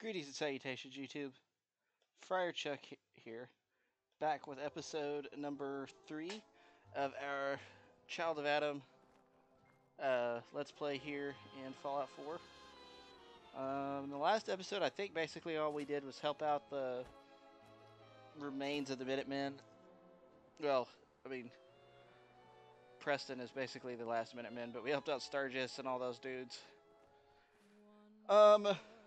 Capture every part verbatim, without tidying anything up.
Greetings and salutations, YouTube. Friar Chuck here, back with episode number three of our Child of Adam uh, Let's Play here in Fallout four. Um, in the last episode, I think basically all we did was help out the remains of the Minutemen. Well, I mean, Preston is basically the last Minutemen, but we helped out Sturgis and all those dudes. Um,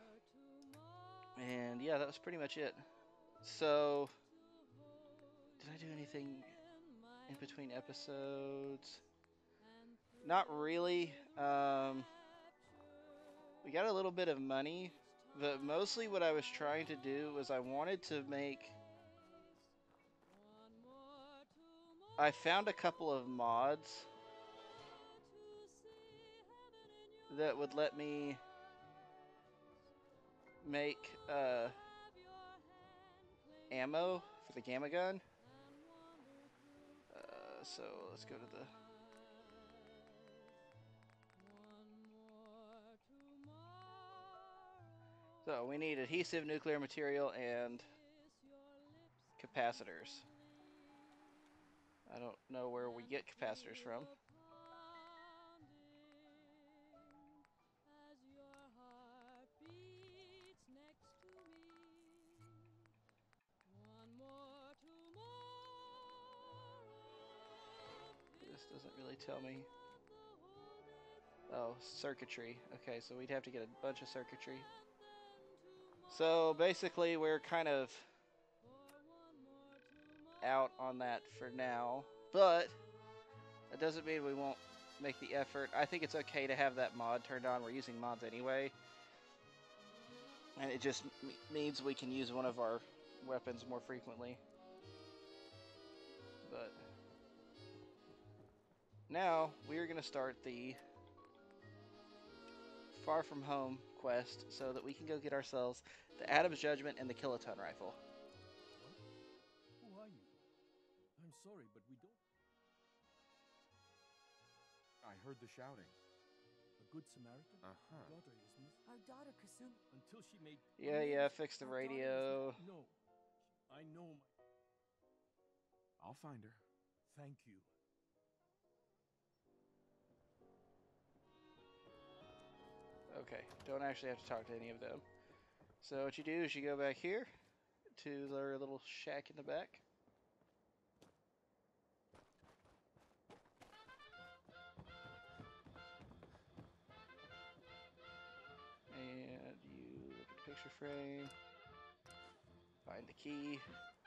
and yeah, that was pretty much it. So, did I do anything in between episodes? Not really. Um, we got a little bit of money, but mostly what I was trying to do was I wanted to make... I found a couple of mods that would let me make uh, ammo for the gamma gun. Uh, so let's go to the... So we need adhesive, nuclear material, and capacitors. I don't know where we get capacitors from. This doesn't really tell me. Oh, circuitry. Okay, so we'd have to get a bunch of circuitry. So basically we're kind of out on that for now, but that doesn't mean we won't make the effort. I think it's okay to have that mod turned on. We're using mods anyway, and it just means we can use one of our weapons more frequently. But now we are going to start the Far From Home quest so that we can go get ourselves the Adam's Judgment and the Kiloton rifle. What? Who are you? I'm sorry, but we don't. I heard the shouting. A good Samaritan? Uh-huh. Our daughter is miss. Our daughter, Kasum. Until she made... Yeah, yeah, fix the radio. No. I know my... I'll find her. Thank you. Okay, don't actually have to talk to any of them. So what you do is you go back here to their little shack in the back. And you look at the picture frame, find the key.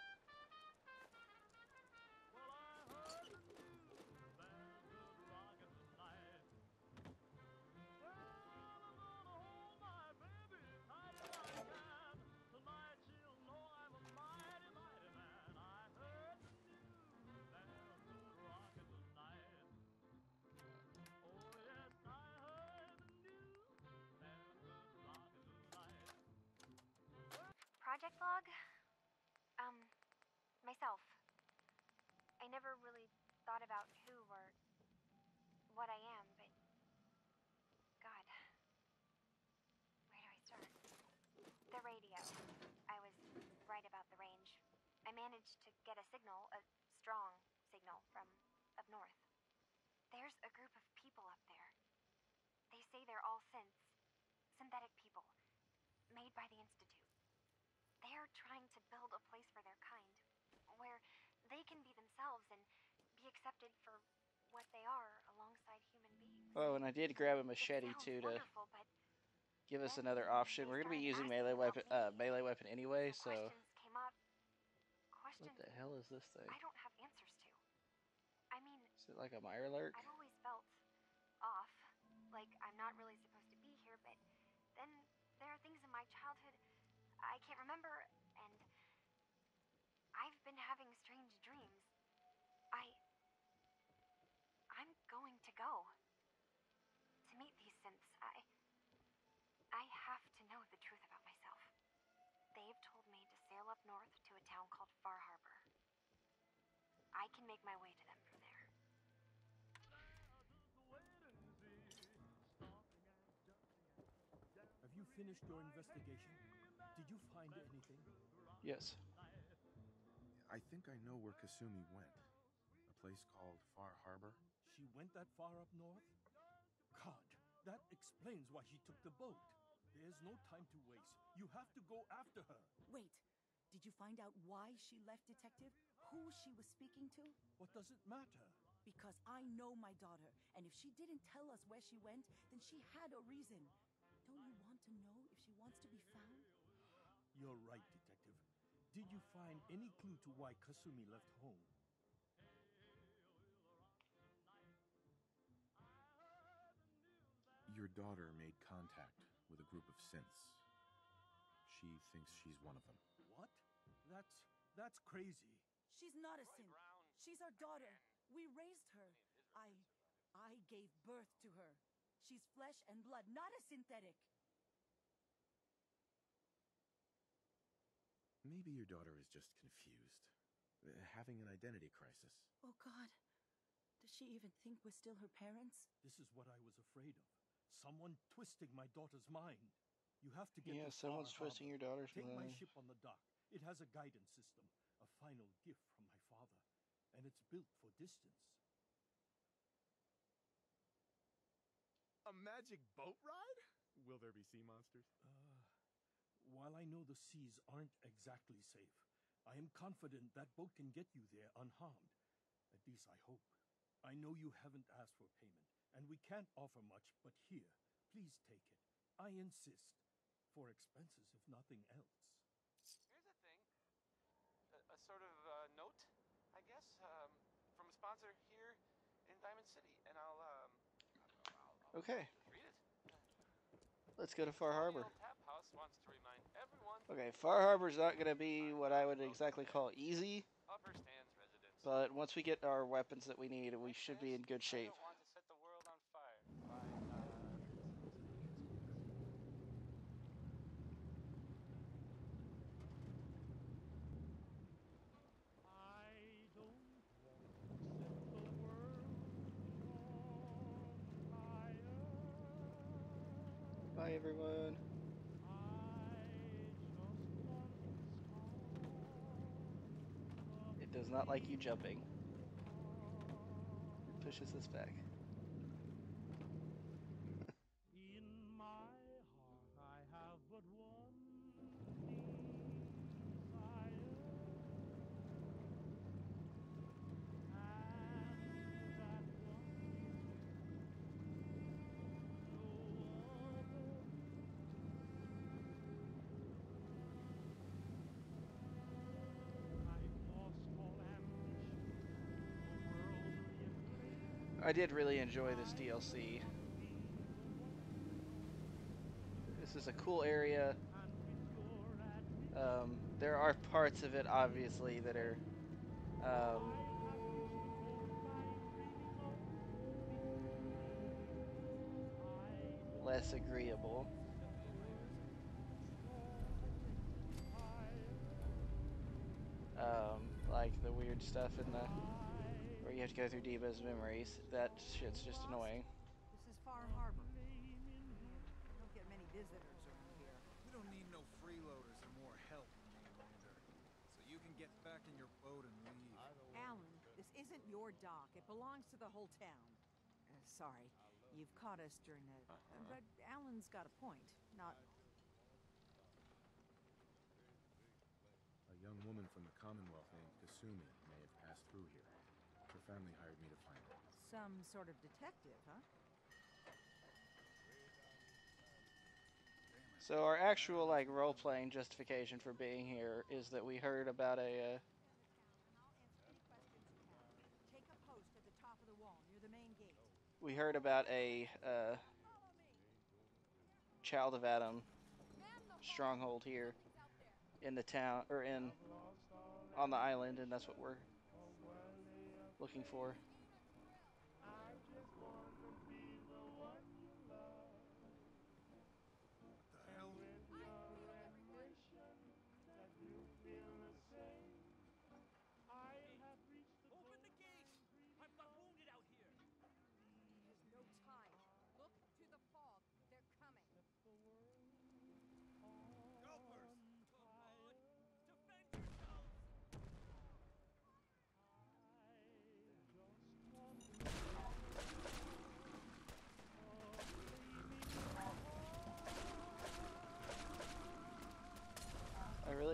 Project log? Um, myself. I never really thought about who or what I am, but... God. Where do I start? The radio. I was right about the range. I managed to get a signal, a strong signal, from up north. There's a group of people up there. They say they're all synths. Synthetic people. Made by the Institute. They're trying to build a place for their kind, where they can be themselves and be accepted for what they are alongside human beings. Oh, and I did grab a machete too to give us another option. We're gonna be using melee weapon, uh, melee weapon anyway, so. Questions came up. Questions What the hell is this thing? I don't have answers to. I mean, Is it like a Mirelurk? I've always felt off, like I'm not really supposed to be here, but then there are things in my childhood I can't remember, and I've been having strange dreams. I... I'm going to go. To meet these synths, I... I have to know the truth about myself. They've told me to sail up north to a town called Far Harbor. I can make my way to them from there. Have you finished your investigation? Did you find anything? Yes. I think I know where Kasumi went. A place called Far Harbor. She went that far up north? God, that explains why she took the boat. There's no time to waste. You have to go after her. Wait, did you find out why she left, Detective? Who she was speaking to? What does it matter? Because I know my daughter, and if she didn't tell us where she went, then she had a reason. Don't you want to know if she wants to be found? You're right, Detective. Did you find any clue to why Kasumi left home? Your daughter made contact with a group of synths. She thinks she's one of them. What? That's... that's crazy. She's not a synth. She's our daughter. We raised her. I... I gave birth to her. She's flesh and blood, not a synthetic. Maybe your daughter is just confused. Uh, having an identity crisis. Oh, God. Does she even think we're still her parents? This is what I was afraid of. Someone twisting my daughter's mind. You have to get Yeah, to someone's Far twisting Harbor. your daughter's Take my mind. ship on the dock. It has a guidance system, a final gift from my father, and it's built for distance. A magic boat ride? Will there be sea monsters? Uh, while I know the seas aren't exactly safe, I am confident that boat can get you there unharmed. At least I hope. I know you haven't asked for payment, and we can't offer much, but here, please take it. I insist. For expenses, if nothing else. Here's a thing. A, a sort of uh, note, I guess, um, from a sponsor here in Diamond City, and I'll, um, I'll, I'll Okay. read it. Let's go to Far Harbor. Colonial Tap House wants to remind everyone. Okay, Far Harbor's not going to be what I would exactly call easy, Upper Stands residents. but once we get our weapons that we need, we should be in good I shape. don't want to set the world on fire by, uh, Bye, everyone. It does not like you jumping. It pushes us back. In my heart I have but one desire, and that one no other. I've lost all ambition for worldly acclaim. I did really enjoy this D L C. This is a cool area. Um, there are parts of it, obviously, that are um, less agreeable. Um, like the weird stuff in the where you have to go through Deba's memories. That shit's just annoying. This is Far Harbor. We don't get many visitors around here. We don't need no freeloaders or more help, Mainlander. So you can get back in your boat and leave. Alan, this isn't your dock. It belongs to the whole town. Uh, sorry, you've caught us during a... Uh, but Alan's got a point. Not... A young woman from the Commonwealth named Kasumi may have passed through here. Her family hired me to find her. some sort of detective, huh? So our actual like role-playing justification for being here is that we heard about a uh, Take a post at the top of the wall near the main gate. we heard about a uh, Child of Adam stronghold here in the town or in on the island, and that's what we're looking for. The hell? Open the gate! I've got wounded out here! There's no time. Look to the fog. They're coming. Go first!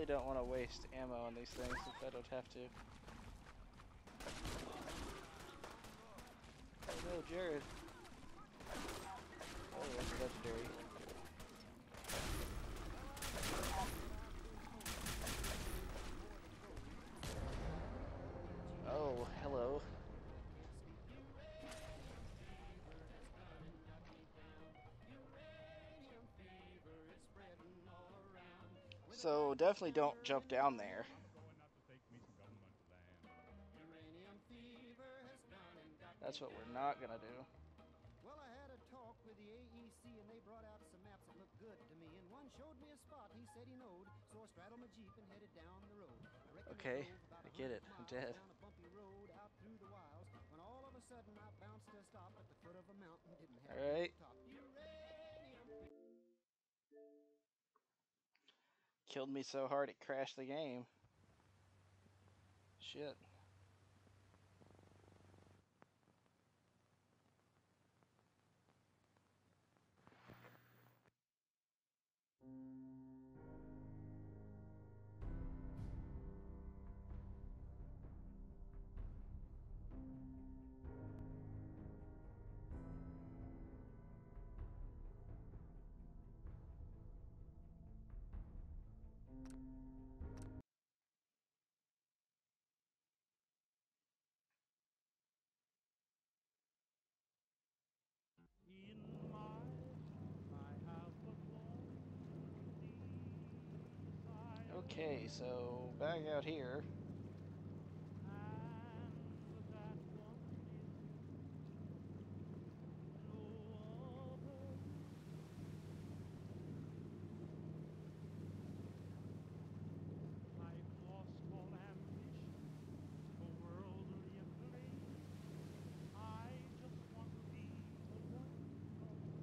Definitely don't want to waste ammo on these things if I don't have to. Oh no, Jared. Oh, that's a legendary. Oh, hello. So definitely don't jump down there. That's what we're not gonna do. Well, I had a talk with the A E C and they brought out some maps that looked good to me. And one showed me a spot he said he knowed. So I straddled my Jeep and headed down the road. I Okay, I get it. I'm dead. Down a bumpy road out through the wilds. When all of a sudden I bounced to a stop at the foot of a mountain. Didn't have All right. top. Killed me so hard it crashed the game. Shit. In my heart I have but one desire. Okay, so back out here. And that one is no other. I've lost all ambition for worldly acclaim. I just want to be the one you love.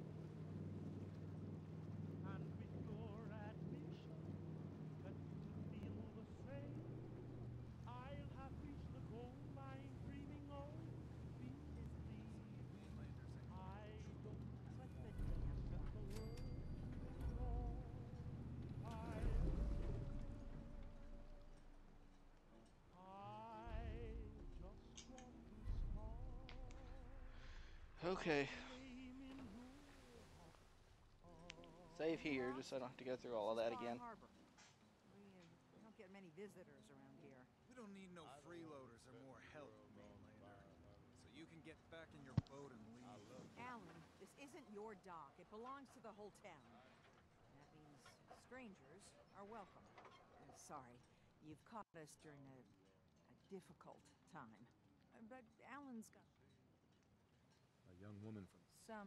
And with your admission that you feel the same, I'll have reached the goal I'm dreaming of. Believe me, I don't Click the damn set the button. world on fire. I just want to start Okay. a flame in your heart. Save here, just so I don't have to go through all of This is that Far again. Harbor. We, uh, we don't get many visitors around here. We don't need no freeloaders or more help, mainlander. So you can get back in your boat and leave. Alan, this isn't your dock. It belongs to the whole town. That means strangers are welcome. I'm sorry, you've caught us during a, a difficult time. Uh, But Alan's got A young woman from... some...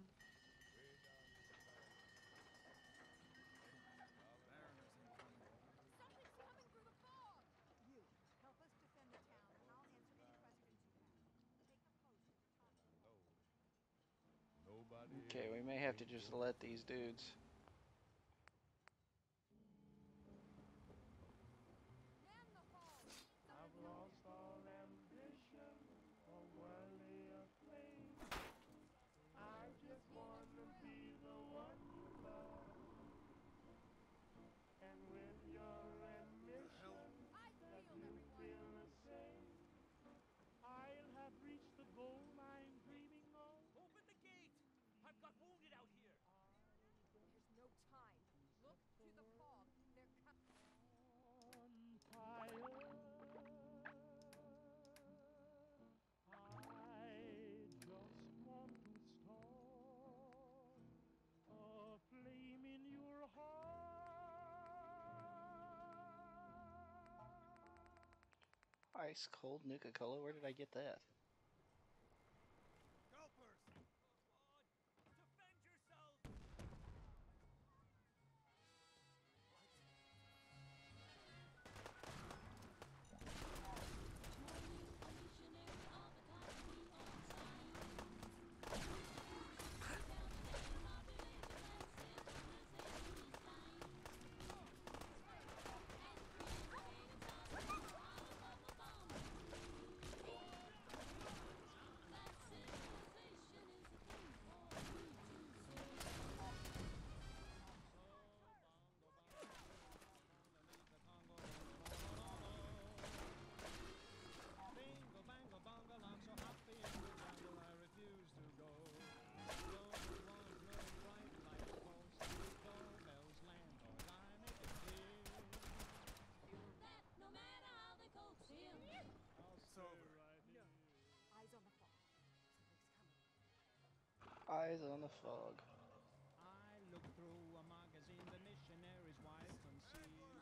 Something's coming through the fog! You, help us defend the town, and I'll answer any questions you have. Take the post at the top of the wall. Okay, we may have to just let these dudes. Man the fog! I've lost all ambition for worldly acclaim. I just wanna be the one you love. And with your admission I that feel you everyone! feel the same, I'll have reached the goal I'm dreaming of. Open the gate! I've got wounded out here! There's no time. Look to the fog. They're coming. On fire. I just want to start a flame in your heart. Ice cold Nuka-Cola, where did I get that? Scalpers! Defend yourself! Eyes on the fog. I looked through a magazine the missionary's wife conceived.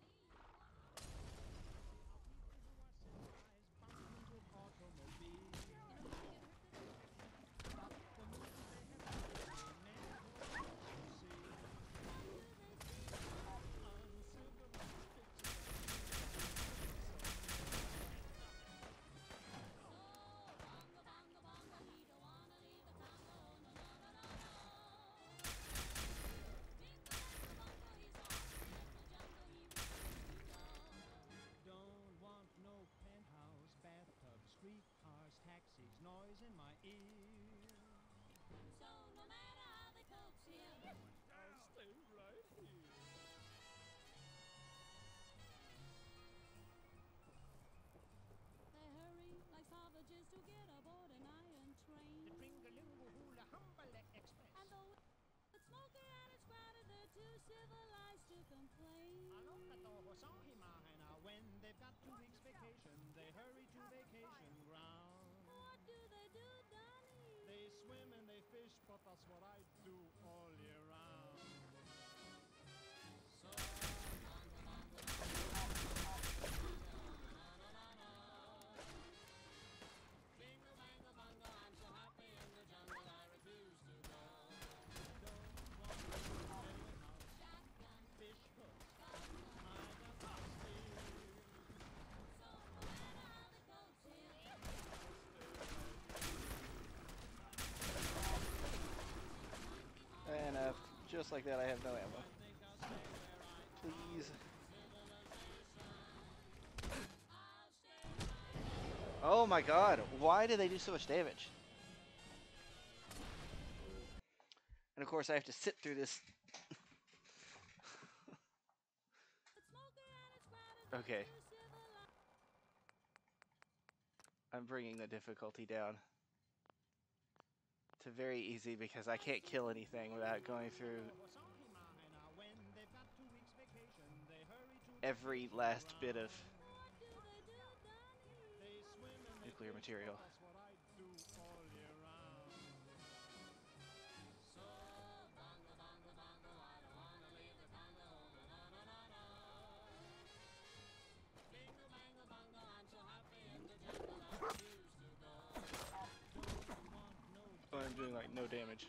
Don't want no penthouse, bathtub, streetcars, taxis, noise in my ear. So no matter how they coax him, I'll stay right here. They hurry like savages to get aboard an iron train. The Tringaloo Hula Humble Express. And though it's smoky and it's crowded, they're too civilized to complain. When they've got two weeks vacation, they hurry to vacation ground. What do they do, Donnie? They swim and they fish, but that's what I do all year round. So bingo, bango, bongo, I'm so happy in the jungle, I refuse to go. Don't want to play without shotgun, fish hooks, I got my spear. So no matter how the goats here, And uh, just like that, I have no ammo. Please. Oh my god, why do they do so much damage? And of course I have to sit through this. Okay. I'm bringing the difficulty down to very easy because I can't kill anything without going through every last bit of nuclear material. Oh, I'm doing like no damage.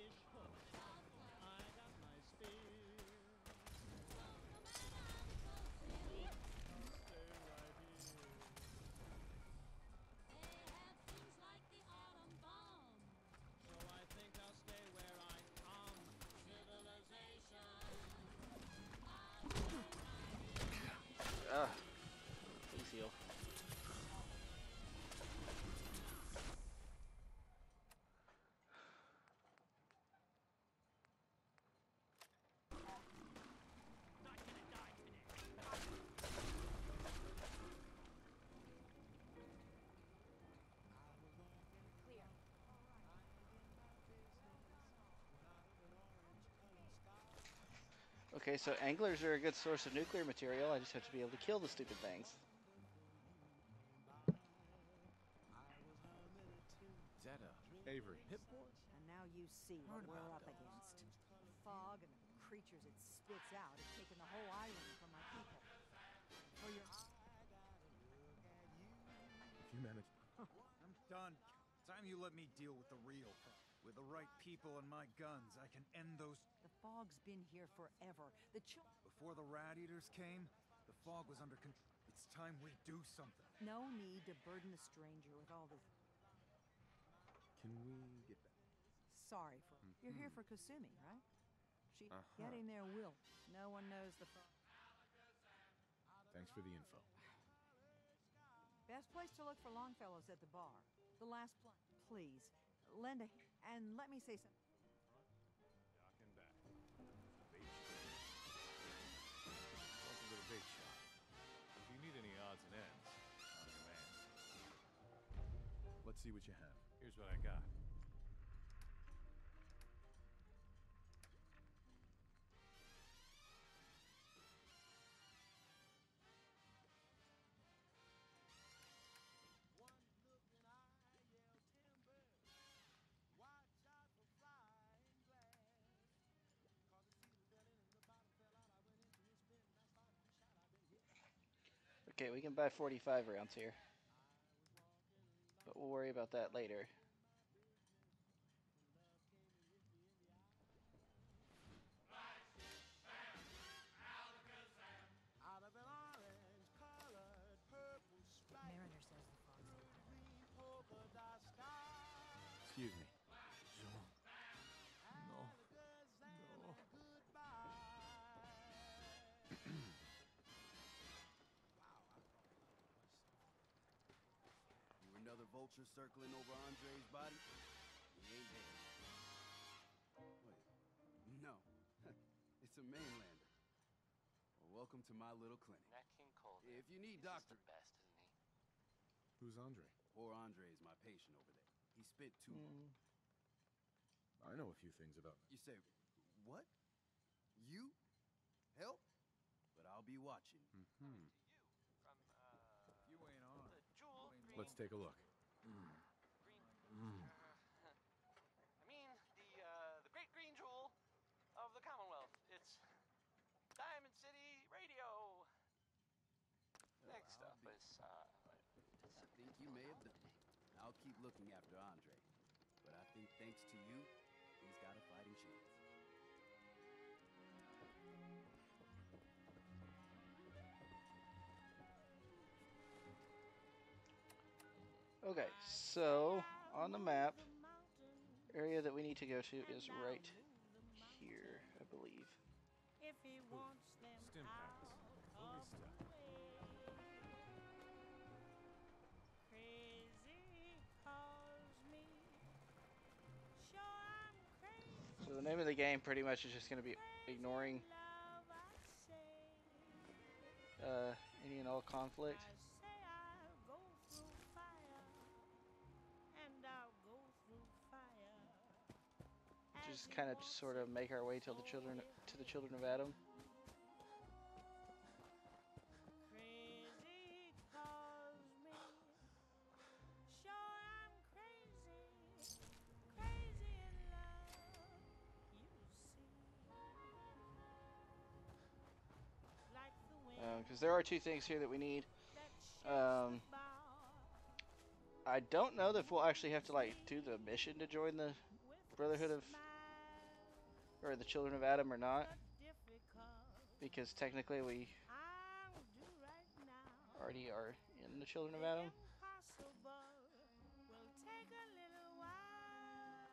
Ugh. Please heal. Okay, so anglers are a good source of nuclear material. I just have to be able to kill the stupid things. Zeta, Avery, Pip-Boy. And now you see what we're up against. The fog and the creatures it spits out have taken the whole island from my people. For your... If you manage... I'm done. Time you let me deal with the real problem. With the right people and my guns, I can end those... The fog's been here forever. The ch... Before the rat eaters came, the fog was under control. It's time we do something. No need to burden the stranger with all this... Can we get back? Sorry for... Mm-hmm. You're here for Kasumi, right? She... Uh-huh. Getting there will. No one knows the fog. Thanks for the info. Best place to look for Longfellow's at the bar. The last pl... Please, lend a... And let me say something. Docking back. The bait shop. Welcome to the bait shop. If you need any odds and ends, I'm your man. Let's see what you have. Here's what I got. Okay, we can buy forty-five rounds here. But we'll worry about that later. Mariner says the fog's Excuse me. Jean. No. No. You another vulture circling over Andre's body? He ain't dead. Wait. No. It's a mainlander. Well, welcome to my little clinic. Nat King Cole. If you need He's doctor... the best, isn't he? Who's Andre? Poor Andre is my patient over there. He spent too long. I know a few things about him. You say, what? You? Help? But I'll be watching. Mm-hmm. From, uh... You ain't on. The Jewel Green... Let's take a look. Green... Mm. Uh, I mean, the, uh, the Great Green Jewel of the Commonwealth. It's Diamond City Radio. Well, Next I'll up be- is, uh... I think you may have done it. I'll keep looking after Andre. But I think thanks to you, he's got a fighting chance. Okay, so on the map, area that we need to go to is right here, I believe. If he wants them Stim packs. Fully stacked. crazy calls me. Sure I'm crazy. So the name of the game pretty much is just going to be ignoring Love, I say. uh, any and all conflict. I say I'll go through fire, and I'll go through fire. Just kind of sort of make our way till the children to the children of Adam. Crazy calls me. Sure I'm crazy, crazy in love. You see, like the wind Because there are two things here that we need. that shakes Um, the bough. I don't know if we'll actually have to like do the mission to join the Brotherhood of, or the Children of Adam or not, because technically we I'll do right now. already are in the Children of Adam. Impossible will take a little while.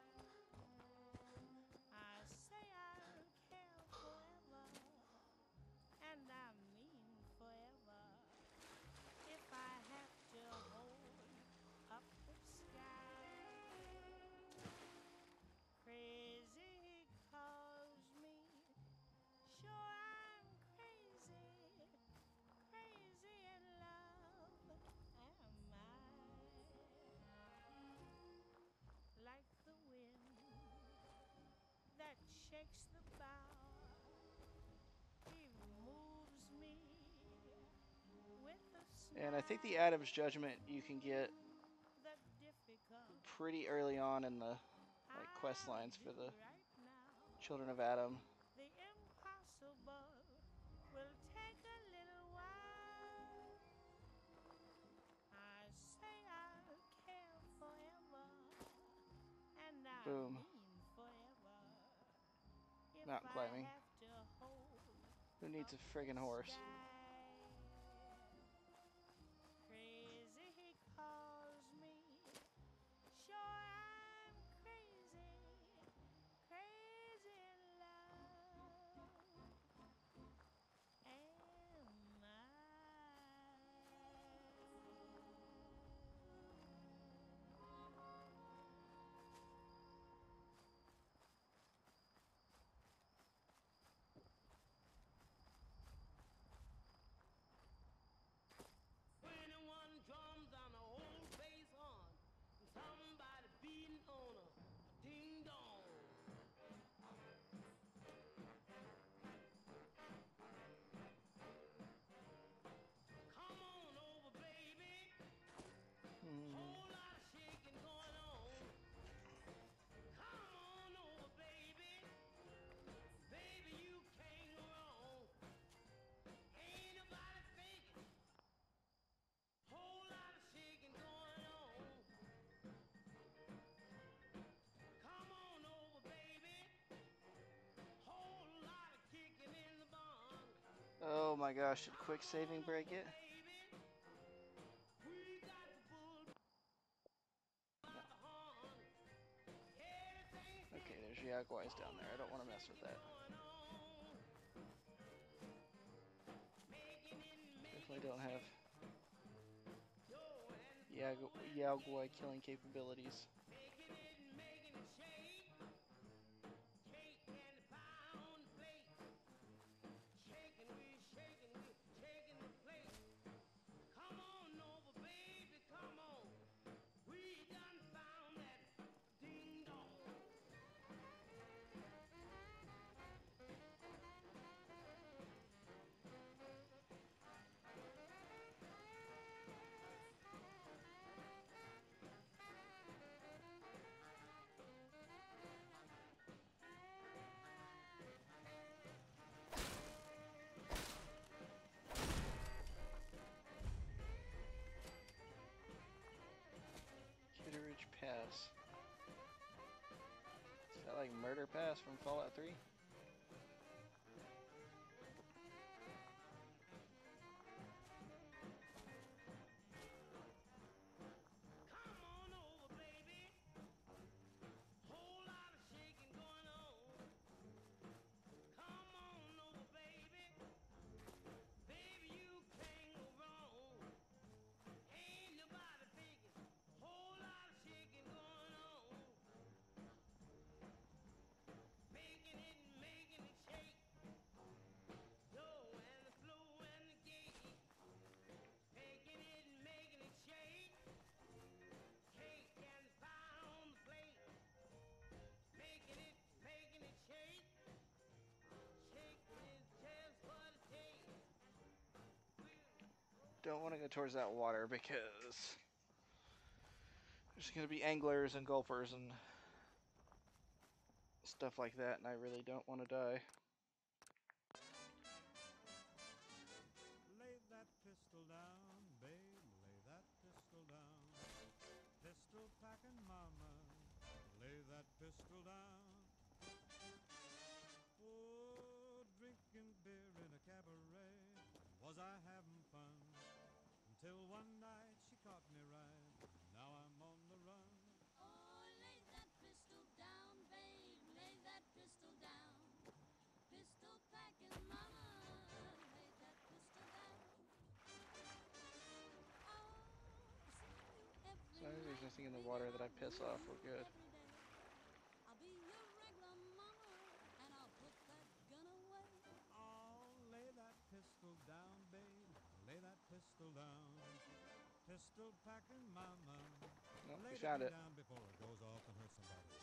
I say I'll care forever, and I mean forever. If I have to hold up the sky, crazy calls me. Sure I'm crazy, crazy in love. Am I? Like the wind that shakes the bough, he moves me with a smile. And I think the Adam's Judgment you can get The difficult pretty early on in the like quest lines for the right now. Children of Adam. The impossible will take a little while. I say I'll care forever, and I Boom. mean forever. If Mountain I climbing. have to hold Who needs a up friggin' the horse? sky. Crazy he calls me. Sure I'm crazy, crazy in love. Am I? Oh my gosh, did quick saving break it? No. Okay, there's Jaguars down there. I don't want to mess with that. Definitely don't have Yaogwai killing capabilities. Kitteridge Pass. Is that like Murder Pass from Fallout three? Don't want to go towards that water because there's going to be anglers and gulpers and stuff like that, and I really don't want to die. Lay that pistol down, babe, lay that pistol down. Pistol packing mama, lay that pistol down. Oh, drinking beer in a cabaret, was I having fun? Until one night she caught me right, now I'm on the run. Oh, lay that pistol down, babe, lay that pistol down. Pistol packing mama, lay that pistol down. Oh, as long as there's nothing in the water that I piss off, we're good. I'll be your regular mama, and I'll put that gun away. Oh, lay that pistol down, babe, lay that pistol down. Pistol packing mama, Nope, lay we found it it. down before it goes off and hurts somebody.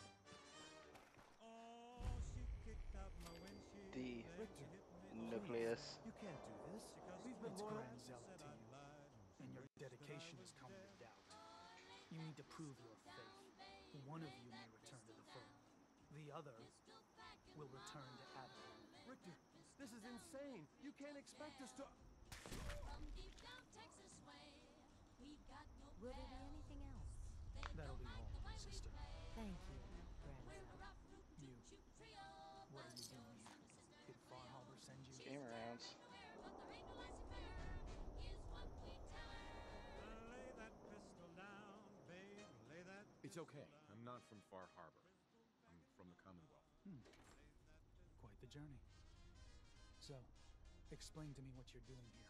Oh, she kicked out my windshield. The Richter, nucleus. You can't do this. We've been loyal and zealot to you, and your dedication has come to doubt. You need to prove your faith. One of you may return to the fold. The other will return to Adam. Richter, this is insane. You can't expect us to... From deep down Texas way, we got no Will there be anything else? That'll be all, sister. Thank you, grandson. You. What are you doing here? Did Far Harbor send you? Game rounds. Lay that pistol down, babe, lay that It's okay. I'm not from Far Harbor. I'm from the Commonwealth. Hmm. Quite the journey. So, explain to me what you're doing here.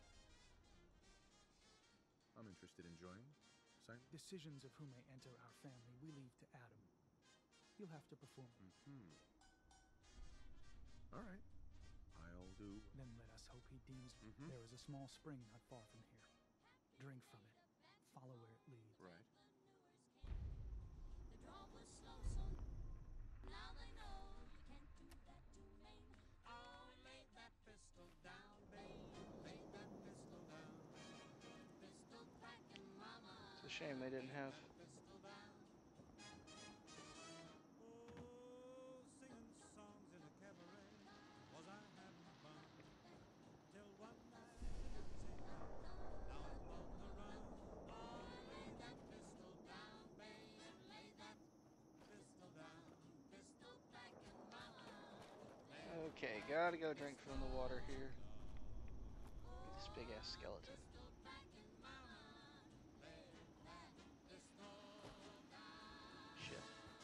I'm interested in joining. Simon? Decisions of who may enter our family we leave to Adam. You'll have to perform. Mm-hmm. All right. I'll do... Then let us hope he deems Mhm. there is a small spring not far from here. Drink from it. Follow where it leads. Right. The draw was slow, so now they know you can't do that to me. Oh, lay that pistol down, babe, lay that pistol down. Pistol packing mama. It's a shame they didn't have Pistol down. Oh, singing songs in a cabaret, was I having fun? Till one night, now I'm on the run. Oh, lay that pistol down, babe, lay that pistol down. Pistol packing mama. Okay, gotta go drink from the water here. big ass skeleton. Shit.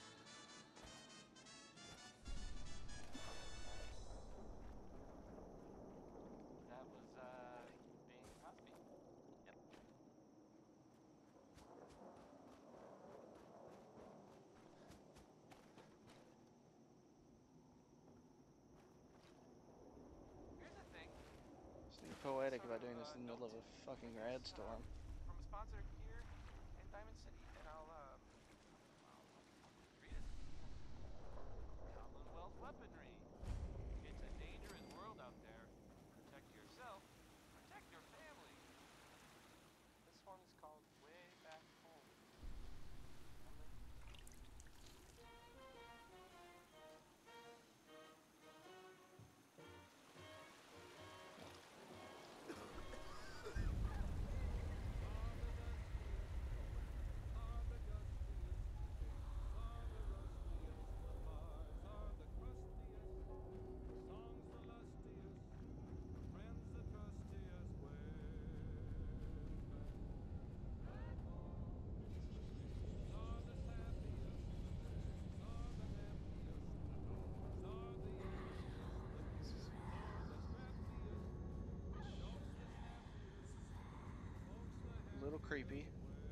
That was, uh, Bing Crosby. Yep. Here's the thing. Something poetic about doing this in the middle of a fucking rad storm. From a sponsor here in Diamond City, and I'll, um, I'll read it. Commonwealth Weaponry. It's a dangerous world out there. Protect yourself. Protect your family. This one is called Way Back Home. Remember? A little creepy.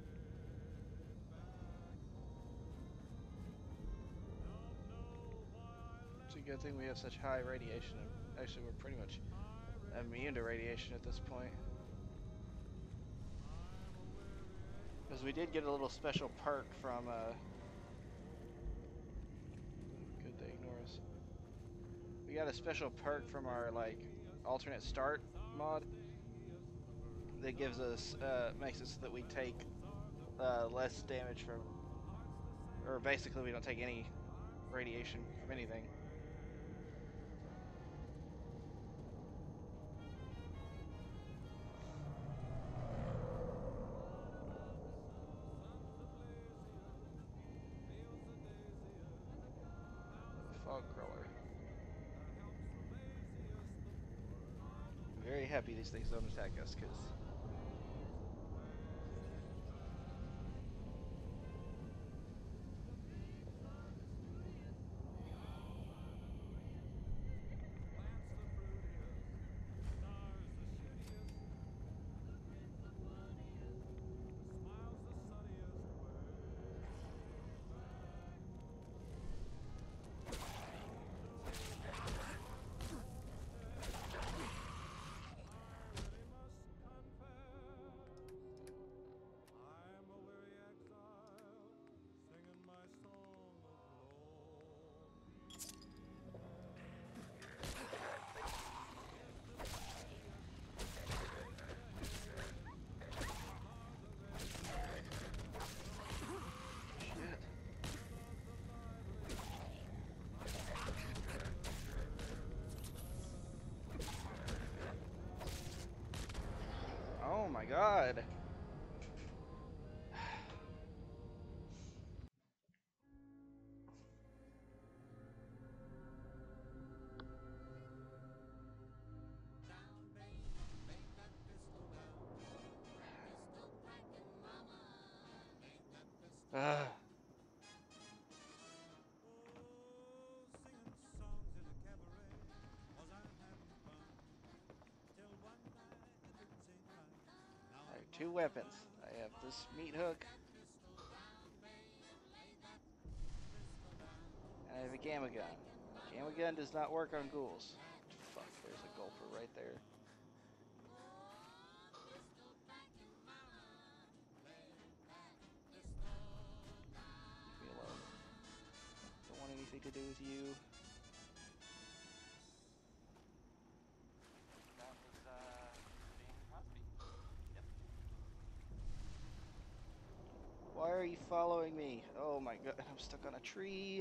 It's a good thing we have such high radiation. Actually, we're pretty much immune to radiation at this point. Because we did get a little special perk from, uh... good, they ignore us. We got a special perk from our, like, alternate start mod that gives us, uh, makes it so that we take uh, less damage from, or basically we don't take any radiation from anything. Fog crawler. I'm very happy these things don't attack us, because oh my god. Ugh. Alright, two weapons. I have this meat hook. And I have a gamma gun. Gamma gun does not work on ghouls. Fuck, there's a gulper right there. Leave me alone. Don't want anything to do with you. That was, uh, Bing Crosby. Yep. Why are you following me? Oh my god, I'm stuck on a tree.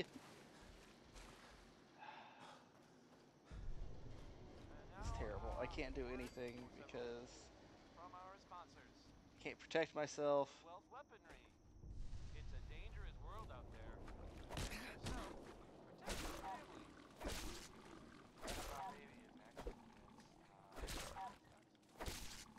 It's terrible. I can't do anything because From our sponsors. I can't protect myself. Wealth Weaponry. It's a dangerous world out there. Protect yourself. Protect your family. Our baby is actually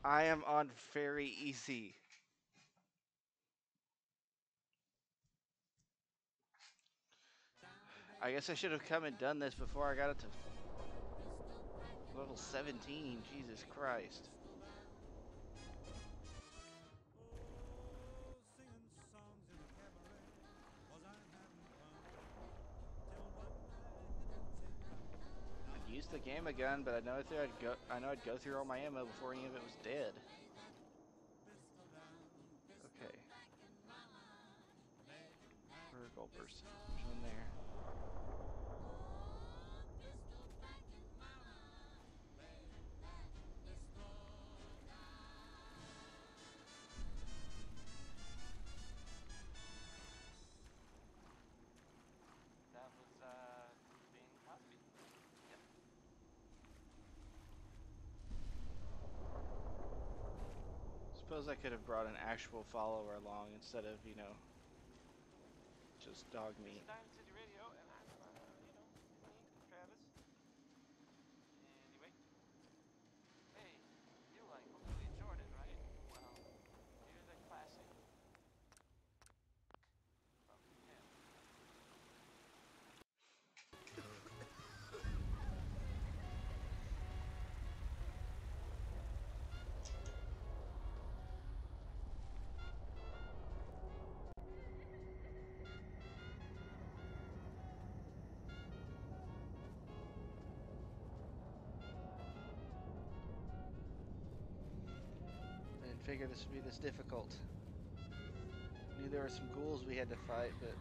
I am on very easy. I guess I should have come and done this before I got up to level seventeen. Jesus Christ. I'd use the gamma gun, but I know I'd go. I know I'd go through all my ammo before any of it was dead. Okay. Vertical burst. There's one there. That was uh, Bing Cosby. Yep. Suppose I could have brought an actual follower along instead of, you know, just dog meat. Diamond City Radio, and I'm, uh, you know, me, Travis. Anyway. Hey, you like Louis Jordan, right? Well, here's a classic from him. I didn't figure this would be this difficult. Knew there were some ghouls we had to fight, but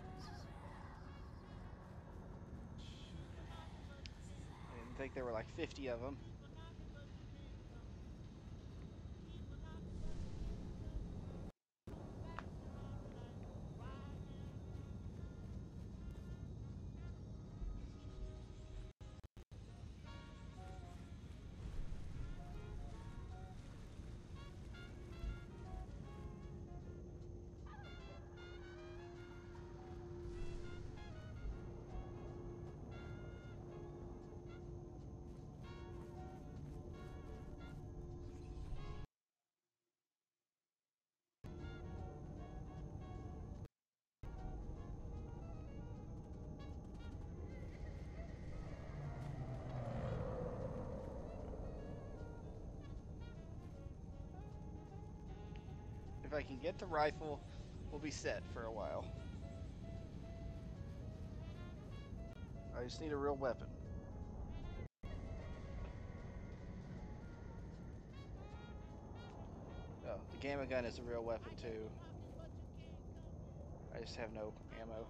I didn't think there were like fifty of them. If I can get the rifle, we'll be set for a while. I just need a real weapon. Oh, the gamma gun is a real weapon too. I just have no ammo.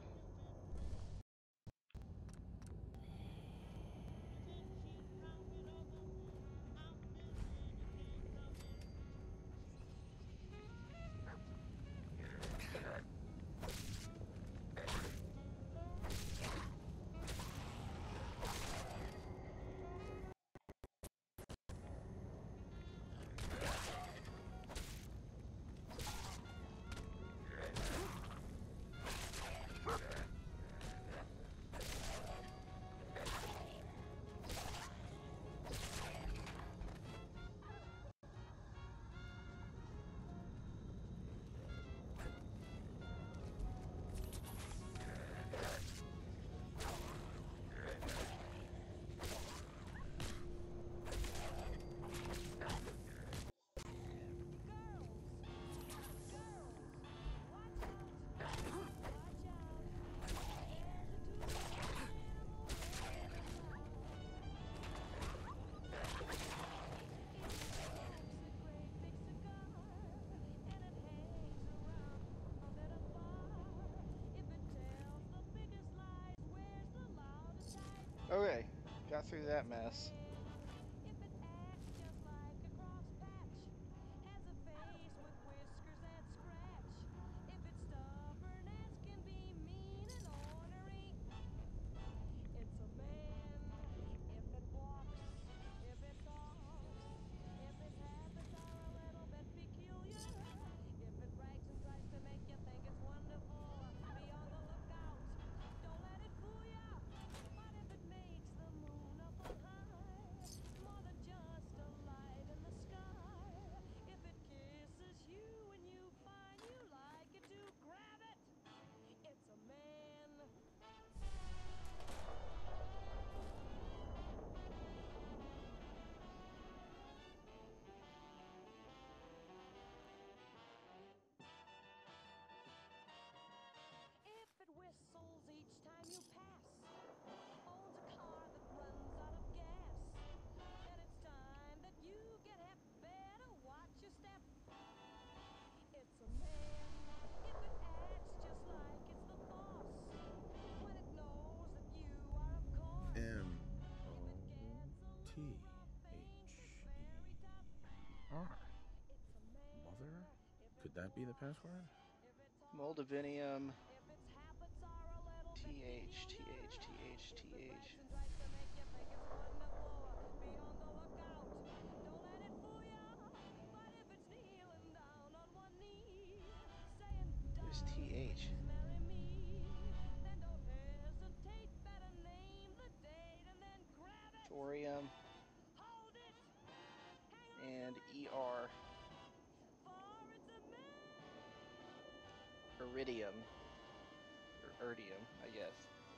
Okay, got through that mess. Could that be the password? Moldavidium. T H, T H, T H, T H. Where's T H? Thorium. And E R. Iridium. Or Erdium, I guess.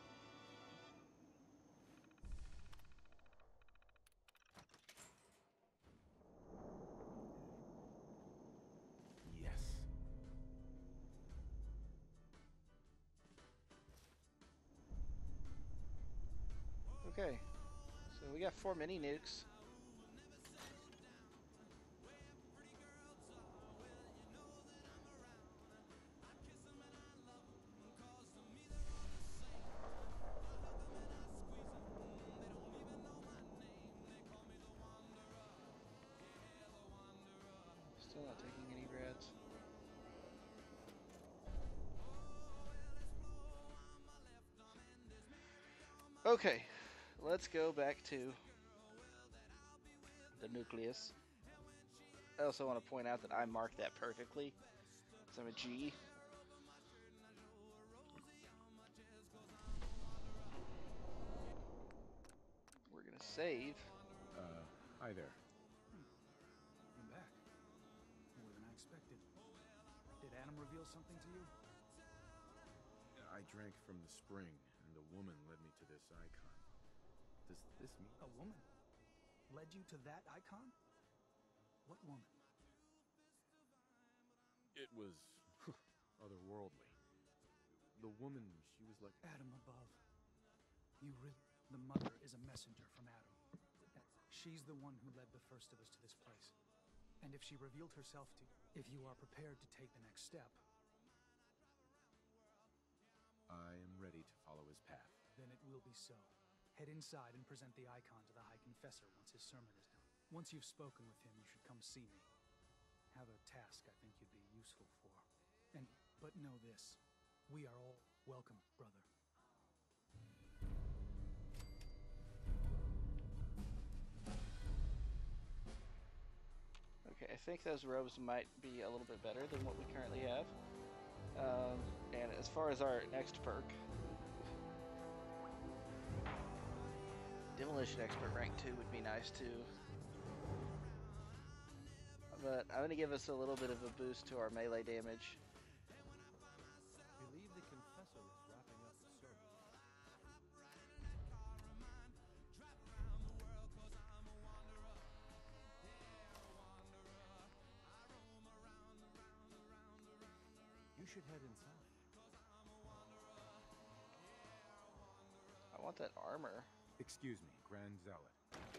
Yes. Okay. So we got four mini nukes. Still not taking any grads. Okay, let's go back to the nucleus. I also want to point out that I marked that perfectly. So I'm a G. We're gonna save. Uh, hi there. I'm back. More than I expected. Did Adam reveal something to you? I drank from the spring, and a woman led me to this icon. Does this mean... A woman? Led you to that icon? What woman? It was otherworldly. The woman, she was like... Adam above. You really... The mother is a messenger from Adam. She's the one who led the first of us to this place. And if she revealed herself to you, if you are prepared to take the next step... I am ready to follow his path. Then it will be so. Head inside and present the icon to the High Confessor once his sermon is done. Once you've spoken with him, you should come see me. Have a task I think you'd be useful for. And, but know this. We are all welcome, brother. Okay, I think those robes might be a little bit better than what we currently have. Um, and as far as our next perk, Demolition Expert rank two would be nice too. But I'm going to give us a little bit of a boost to our melee damage. I believe the Confessor is wrapping up the service. You should head inside. I want that armor. Excuse me, Grand Zealot.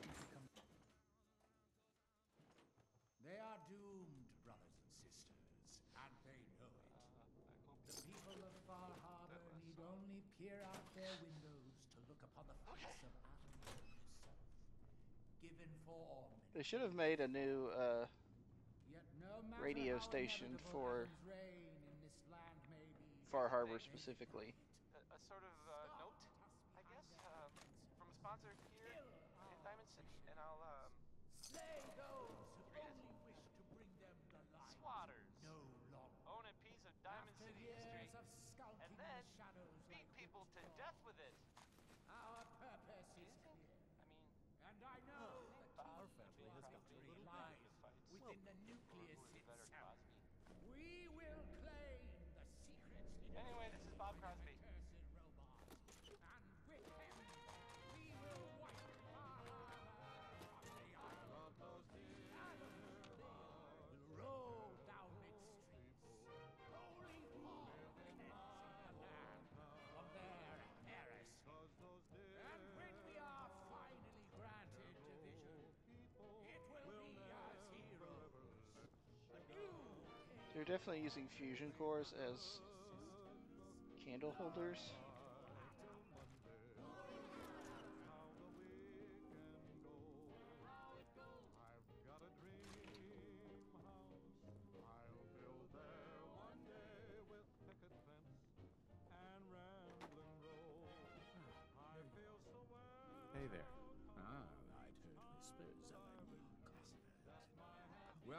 They are doomed, brothers and sisters, and they know it. The people of Far Harbor need only peer out their windows to look upon the face of Adam himself, given form. They should have made a new uh, Yet no matter radio how station inevitable for Adam's reign in this land may be, Far Harbor specifically. A, a sort of uh, note, I guess, um, from a sponsor here in Diamond City, and I'll um. Slay those who only wish to bring them the light. Swatters. No longer. Own a piece of Diamond After City years history, of skulking and then in shadows beat like people to Victor, death with it. Our purpose is clear. I mean, and I know that Our family has got a little lies fights. within the nucleus Or better, itself. Crosby. We will claim the secrets hidden Anyway, this is Bob Crosby. cursed robot. And with him, we will wipe our harbor from the island. Adam will roll down its streets, holy war cleansing the land from their heresy. And when we are finally granted division, it will be as heroes. A new They're definitely using fusion cores as candle holders. I've got a dream house I'll build there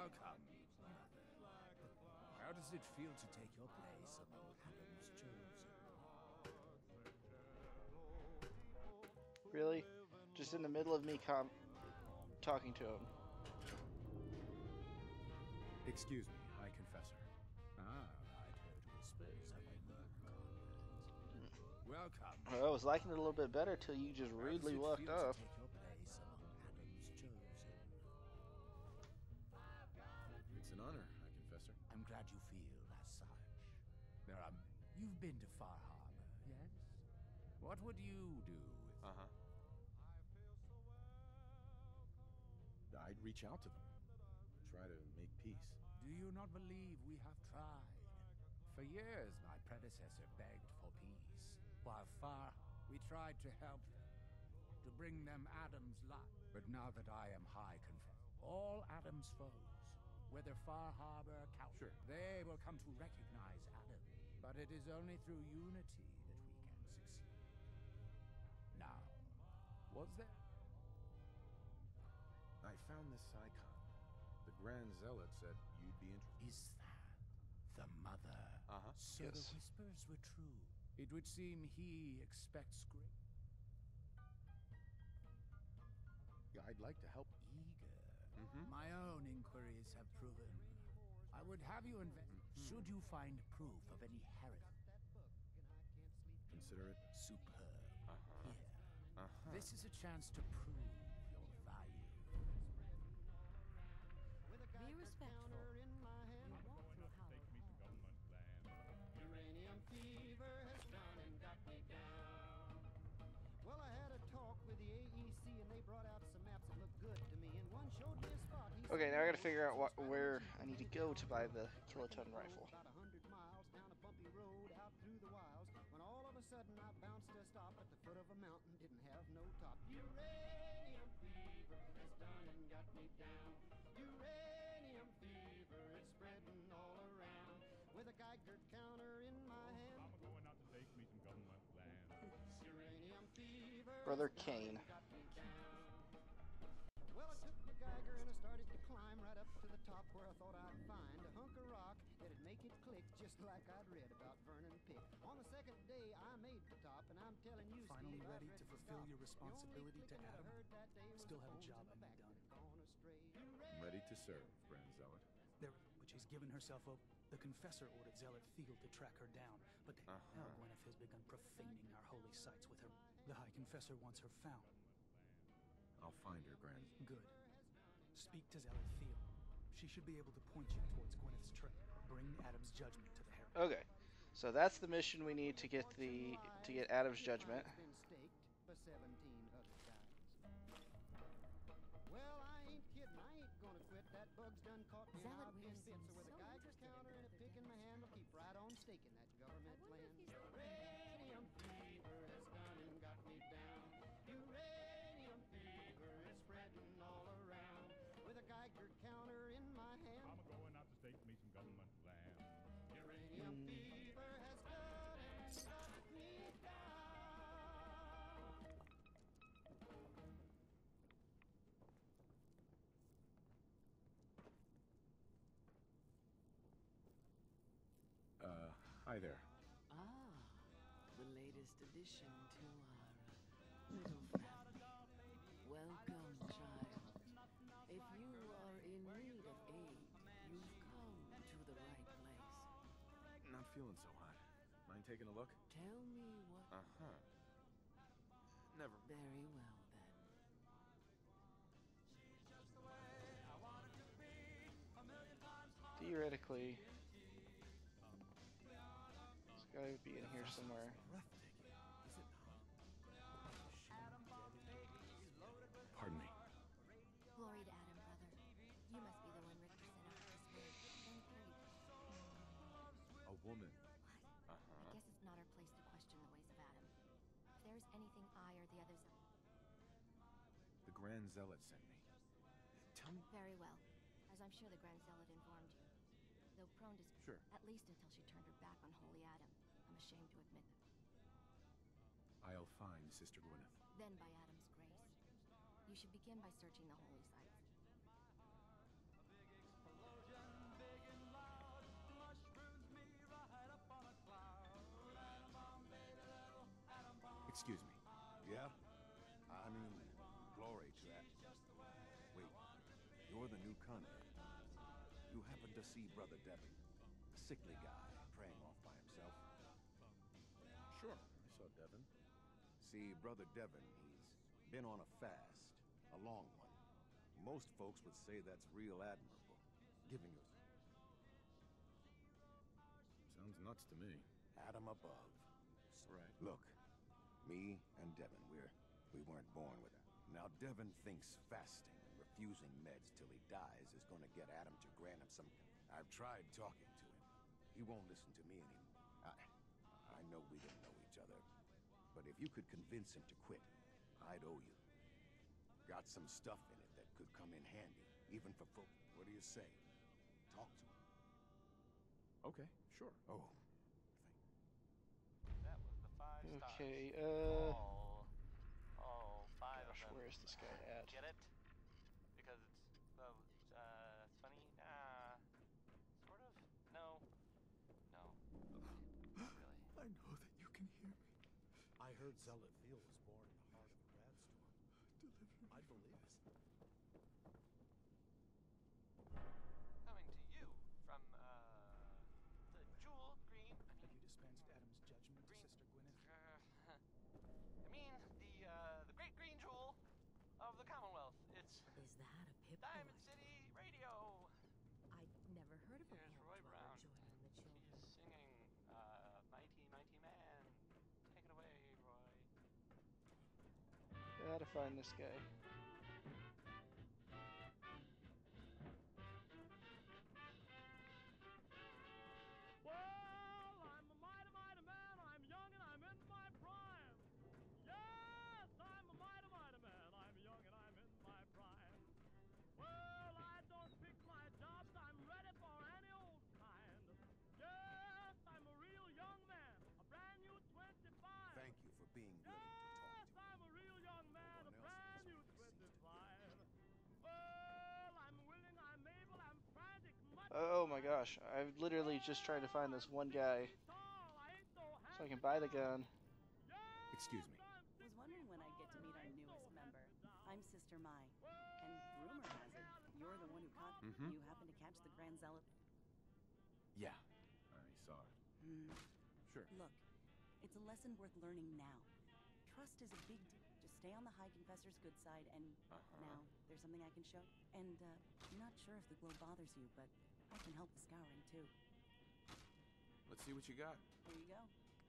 Welcome, Mother. How does it feel to take your place among Adam's chosen? Really? Just in the middle of me com talking to him. Excuse me, High Confessor. Ah, I'd heard whispers of a new convert. Welcome. I was liking it a little bit better till you just rudely How does walked it feel off. to take your place among Adam's chosen? It's an honor, High Confessor. I'm glad you feel as such. There are... You've been to Far Harbor, yes? What would you do? Uh-huh. I'd reach out to them. Try to make peace. Do you not believe we have tried? For years, my predecessor begged for peace. While far, we tried to help them, to bring them Adam's light. But now that I am High Confessor, all Adam's foes, whether Far Harbor, Cal, Sure. they will come to recognize Adam. But it is only through unity that we can succeed. Now, was there? I found this icon. The Grand Zealot said you'd be interested. Is that the mother? Uh-huh. So Yes. the whispers were true. It would seem he expects great. I'd like to help. Eager. Mm-hmm. My own inquiries have proven. I would have you invest. Should you find proof of any heresy? Consider it. Superb. Uh-huh. Here. Uh-huh. This is a chance to prove your value. Be respectful. You walk through Howard Hall. Uranium fever has done and got me down. Well, I had a talk with the A E C and they brought out some maps that looked good to me, and one showed me a spot. He Okay, said, now I gotta "You know, figure out what, it's where right I need to go to buy the kiloton Road rifle. About a hundred miles down a bumpy road out through the wilds, when all of a sudden I bounced to a stop at the foot of a mountain, didn't have no top. Uranium fever has done and got me down. Uranium fever is spreading all around. With a Geiger counter in my hand. I'm going out to take me some government land. Uranium fever Brother has done Kane. and got me down. Well, I took my Geiger and I started to climb right up to the top where I thought I'd find a hunk of rock that'd make it click just like I'd read about Vernon Pick. On the second day, I made the top, and I'm telling you, Finally Steve, I was ready to fulfill stop. your responsibility The to only clicking that I Adam? heard that day was Still the have a bones job in I my need back done. that had gone astray. I'm ready to serve, Grand Zealot. There, but she's given herself up. The Confessor ordered Zealot Field to track her down, but to Uh-huh. hell, Gwyneth has begun profaning our holy sites with her. The High Confessor wants her found. I'll find her, Grand. Good. Speak to Zealot Field. She should be able to point you towards Gwyneth's trail. Bring Adam's judgment to the Herald. Okay, so that's the mission we need to get the to get Adam's judgment. Been staked by seventeen other guys. Well, I ain't kidding. I ain't gonna quit. That bug's done caught me Zealot out in Weir bits. So seems with a so Geiger interested in counter and a pick in my hand, I'll keep right on staking that government land. Uranium fever has done and got me down. Uranium fever is spreading all around. With a Geiger counter in my hand. I'm going out to take me some government land. Uranium fever has done and got me down. Uh, hi there. Ah, the latest addition to our uh, little family. Welcome, child. If you are in need of aid, you've come to the right place. Not feeling so hot. Mind taking a look? Tell me what... Uh-huh. Never. Very well, then. Theoretically, this guy would be in here somewhere. Pardon me. Glory to Adam, brother. You must be the one Richter sent out this way. Then carried. A woman. I guess it's not our place to question the ways of Adam. If there's anything I or the others... The Grand Zealot sent me. Tell me. Very well. As I'm sure the Grand Zealot informed you. Though prone to... Sure. At least until she turned her back on Holy Adam. I'm ashamed to admit that. I'll find Sister Gwyneth. Then by Adam's grace. You should begin by searching the holy sites. to see Brother Devon? A sickly guy, praying off by himself. Sure, I saw Devon. See, Brother Devon, he's been on a fast, a long one. Most folks would say that's real admirable, giving us... Sounds nuts to me. Adam above. Right. Look, me and Devon, we're... we weren't born with it. Now Devon thinks fasting and refusing meds till he dies is gonna get Adam to grant him some... I've tried talking to him. He won't listen to me anymore. I... I know we didn't know each other, but if you could convince him to quit, I'd owe you. Got some stuff in it that could come in handy, even for folk. What do you say? Talk to him. Okay, sure. Oh. That was the five stars. Okay, uh... All, all five gosh, of them. where's this guy at? Get it? Because it's, well, uh, it's funny. Ah, sort of. No. No. Not really. I know that you can hear me. I heard Zealot Field was born in the heart of a radstorm. Deliver me. I believe it. Coming to you from, uh, the Jewel Green. I mean, Have you dispensed Adam's judgment Green, to Sister Gwyneth? Uh, I mean, the, uh, the Great Green Jewel of the Commonwealth. It's Is that a pip? Diamond City Radio. I'd never heard of a Here's pimp Roy while Brown. joining the children. He's singing, uh, Mighty, Mighty Man. Take it away, Roy. Gotta find this guy. Well, I'm a mighty, mighty man. I'm young and I'm in my prime. Yes, I'm a mighty, mighty man. I'm young and I'm in my prime. Well, I don't pick my jobs. I'm ready for any old kind. Yes, I'm a real young man. A brand new twenty-five. Thank you for being willing to talk Yes, to me. I'm a real young man. A No one else brand in new this place seems to twenty-five. Well, I'm willing, I'm able, I'm frantic. Much Oh my gosh, I've literally just tried to find this one guy so I can buy the gun. Excuse me. Was wondering when I'd get to meet our newest member. I'm Sister Mai, and rumor has it you're the one who caught. Mhm. You happened to catch the Grand Zealot. Yeah. I saw it. Hmm. Sure. Look, it's a lesson worth learning now. Trust is a big deal. Just stay on the High Confessor's good side, and Uh-huh. now there's something I can show. And uh, I'm not sure if the glow bothers you, but I can help the scouring too. Let's see what you got. Here you go.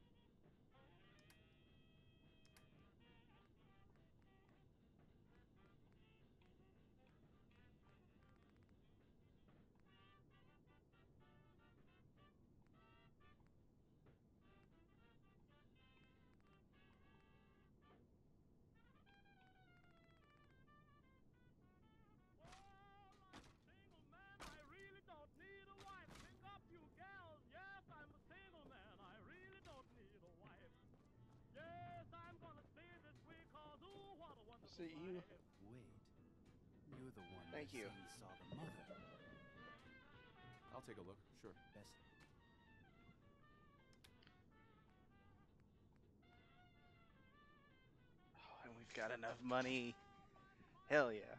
Single man, I really don't need a wife. Pick up you gals. Yes, I'm a single man. I really don't need a wife. Yes, I'm gonna stay this way cause ooh, what a wonderful See you. life. Wait. You're the one Thank that you. said he saw the mother. I'll take a look. Sure. Best. Oh, and we've got enough money. Hell yeah.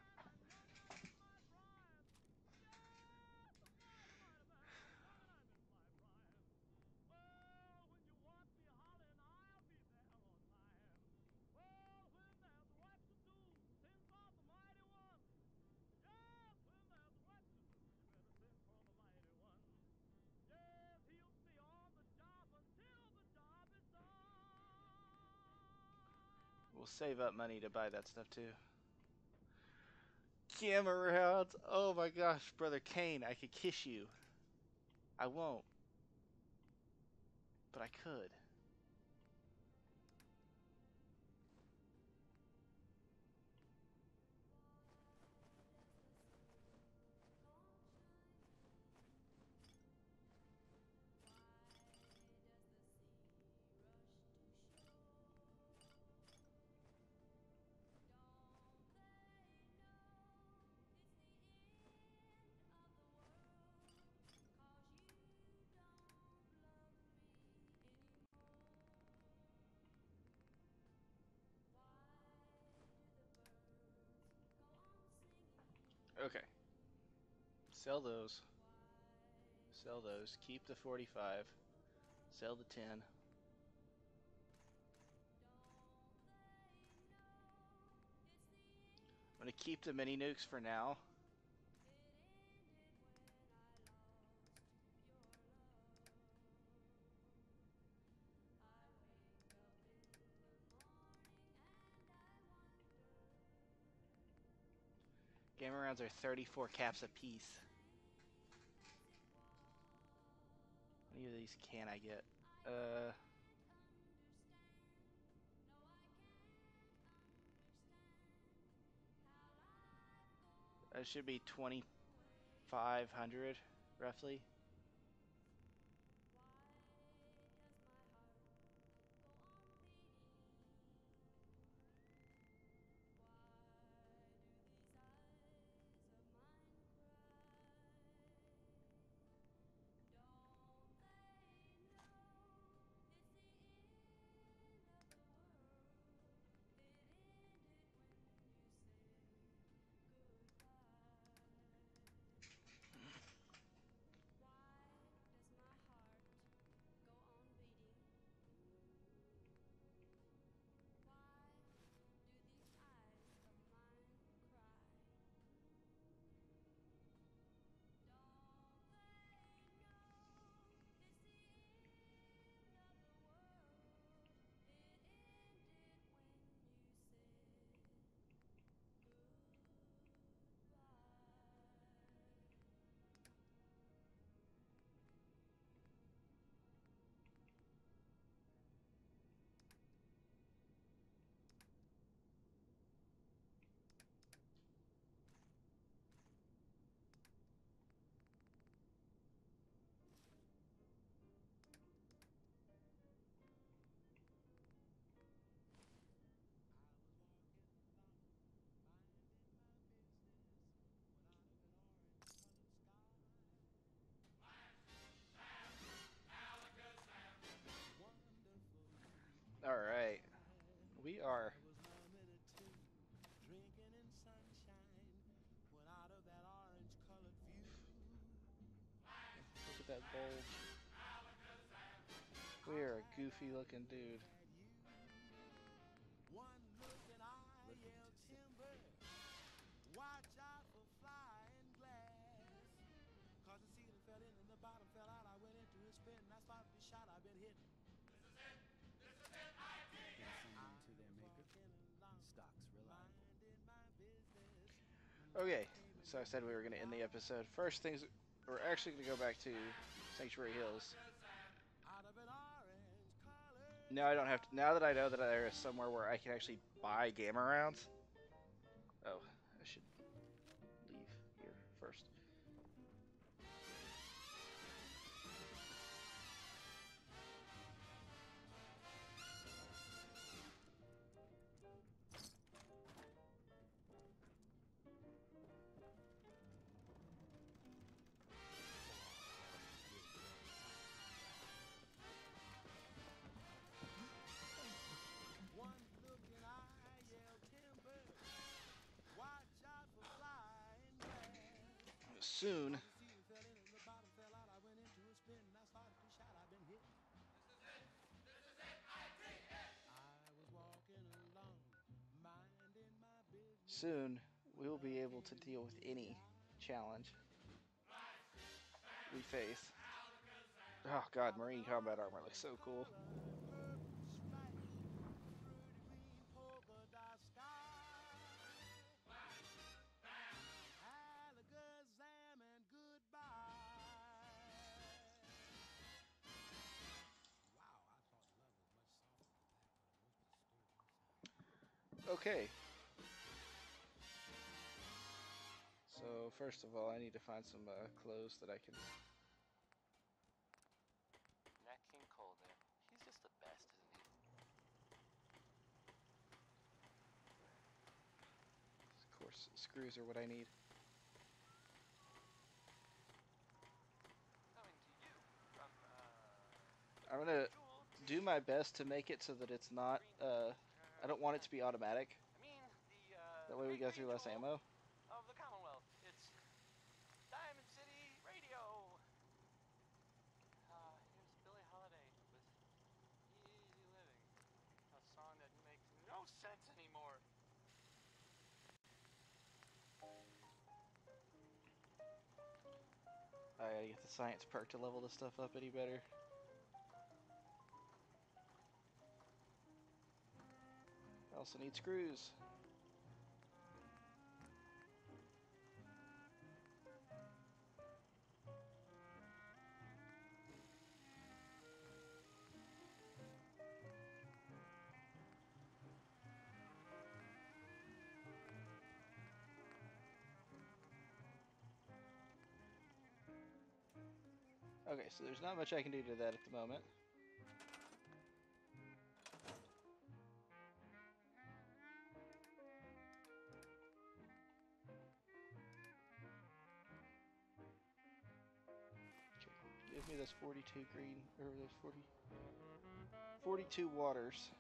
We'll save up money to buy that stuff too. Camera rounds. Oh my gosh, Brother Kane, I could kiss you. I won't. But I could. Okay. Sell those. Sell those. Keep the forty-five. Sell the ten. I'm going to keep the mini nukes for now. Gamma rounds are thirty-four caps apiece. How many of these can I get? Uh, that should be twenty-five hundred, roughly. All right, we are. Drinking in sunshine, when out of that orange-colored view. Look at that bulge. We are a goofy-looking dude. One look and I yelled timber. Watch out for flying glass. Cause the ceiling fell in and the bottom fell out. I went into a spin and I started the shot. I've been hitting. To their maker. Stock's reliable. Okay, so I said we were going to end the episode. First things, we're actually going to go back to Sanctuary Hills. Now I don't have to, now that I know that there is somewhere where I can actually buy gamma rounds. Oh, I should leave here first. Soon. Soon, we will be able to deal with any challenge we face. Oh god, Marine combat armor looks so cool. Okay. So first of all, I need to find some uh, clothes that I can. Nat King Cole there. He's just the best, isn't he? Of course, screws are what I need. Coming to you from, uh... I'm gonna do my best to make it so that it's not. Uh, I don't want it to be automatic. I mean, the, uh... That way we go through less ammo. Of the Commonwealth. It's Diamond City Radio. I gotta get the science perk to level this stuff up any better. I also need screws. Okay, so there's not much I can do to that at the moment. Okay, give me those forty-two green, or those forty, forty-two waters.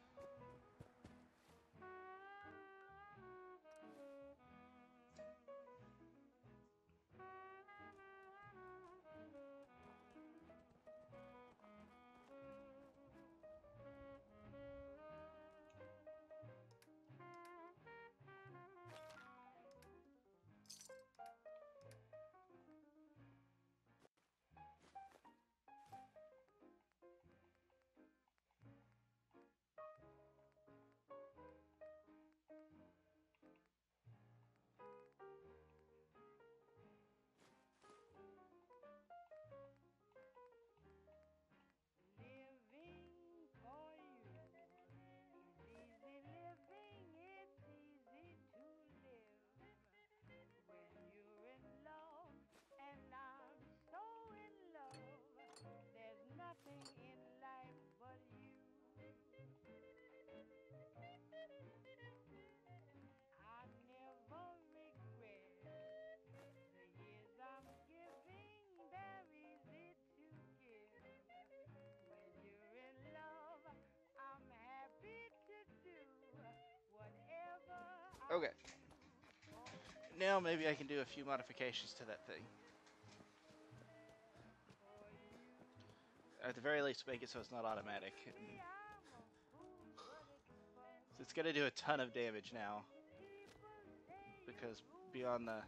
Okay. Now maybe I can do a few modifications to that thing. At the very least, make it so it's not automatic. And so it's going to do a ton of damage now. Because beyond the...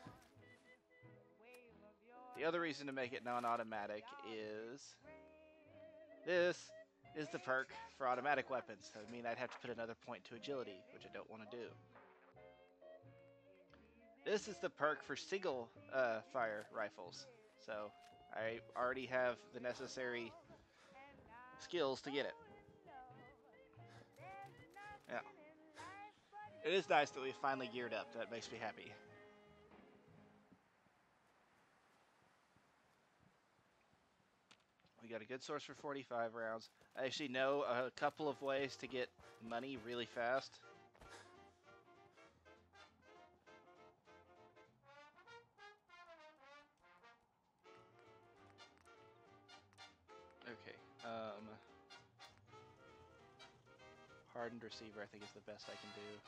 The other reason to make it non-automatic is... This is the perk for automatic weapons. So I mean, I'd have to put another point to agility, which I don't want to do. This is the perk for single uh, fire rifles, so I already have the necessary skills to get it. Yeah. It is nice that we finally geared up. That makes me happy. We got a good source for forty-five rounds. I actually know a couple of ways to get money really fast. Okay, um, hardened receiver I think is the best I can do.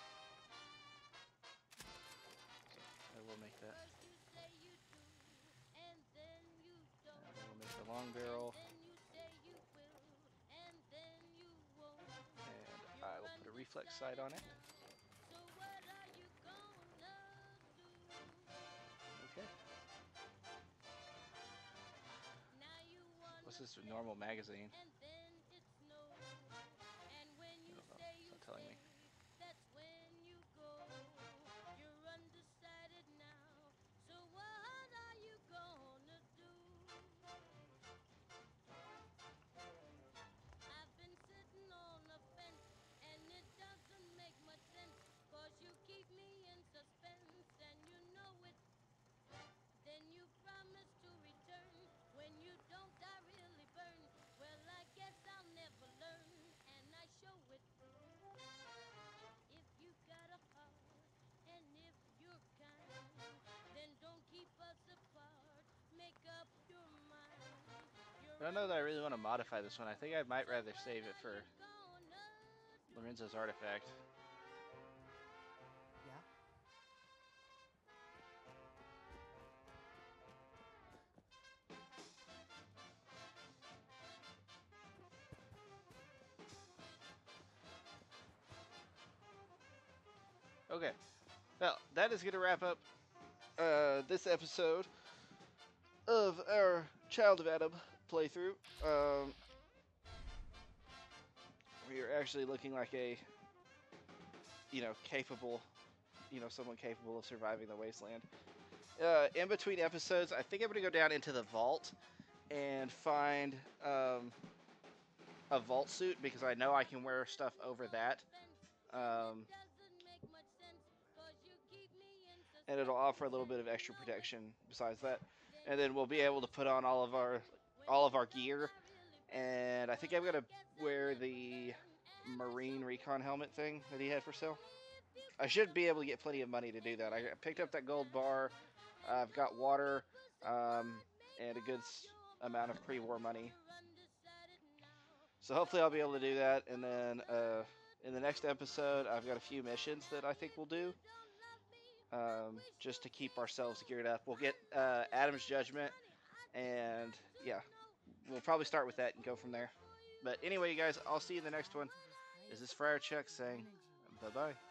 So I will make that. And we'll make the long barrel. And I will put a reflex sight on it. Okay. What's this normal magazine? Oh, it's not telling me. I don't know that I really want to modify this one. I think I might rather save it for Lorenzo's artifact. Yeah? Okay. Well, that is going to wrap up uh, this episode of our Child of Adam playthrough. Um, we are actually looking like a, you know, capable, you know, someone capable of surviving the wasteland. Uh, in between episodes, I think I'm going to go down into the vault and find um, a vault suit because I know I can wear stuff over that. Um, and it'll offer a little bit of extra protection besides that. And then we'll be able to put on all of our all of our gear. And I think I'm going to wear the Marine Recon helmet thing that he had for sale. I should be able to get plenty of money to do that. I picked up that gold bar. I've got water um, and a good amount of pre-war money. So hopefully I'll be able to do that. And then uh, in the next episode, I've got a few missions that I think we'll do. Um, just to keep ourselves geared up. We'll get uh, Adam's Judgment. And yeah, we'll probably start with that and go from there. But anyway, you guys, I'll see you in the next one. This is Friar Chuck saying bye-bye.